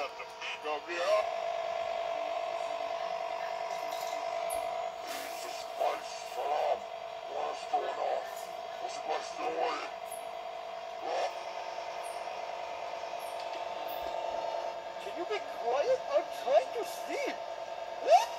Come here. Jesus Christ, Salam. What's going on? What's my story? Can you be quiet? I'm trying to sleep.